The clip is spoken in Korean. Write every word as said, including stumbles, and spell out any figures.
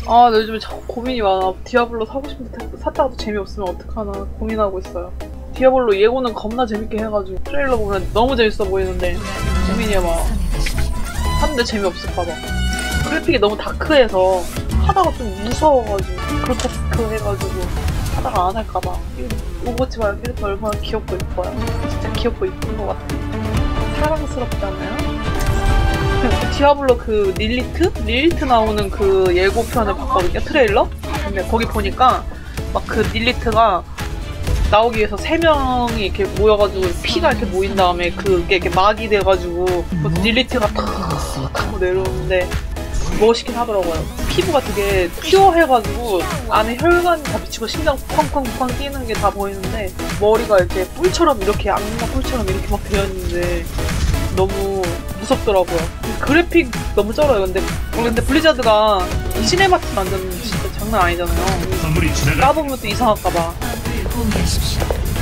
아, 나 요즘에 자꾸 고민이 많아. 디아블로 사고 싶은데 샀다가도 재미없으면 어떡하나 고민하고 있어요. 디아블로 예고는 겁나 재밌게 해가지고 트레일러 보면 너무 재밌어 보이는데 고민이야 막. 샀는데 재미없을까봐. 그래픽이 너무 다크해서 하다가 좀 무서워가지고 그로테스크 해가지고 하다가 안 할까봐. 오버워치 말고 캐릭터 얼마나 귀엽고 이뻐요. 진짜 귀엽고 이쁜 것 같아. 사랑스럽잖아요? 디아블로 그 릴리트? 릴리트 나오는 그 예고편을 봤거든요, 트레일러? 근데 거기 보니까 막 그 릴리트가 나오기 위해서 세 명이 이렇게 모여가지고 피가 이렇게 모인 다음에 그게 이렇게 막이 돼가지고 그 릴리트가 탁 하고 내려오는데 멋있긴 하더라고요. 피부가 되게 퓨어해가지고 안에 혈관이 다 비치고 심장 쾅쾅쾅 뛰는 게 다 보이는데 머리가 이렇게 뿔처럼 이렇게 악마 뿔처럼 이렇게 막 되어있는데 너무 무섭더라고요. 그래픽 너무 쩔어요. 근데 근데 블리자드가 시네마틱 만드는 진짜 장난 아니잖아요. 까보면 또 이상할까봐.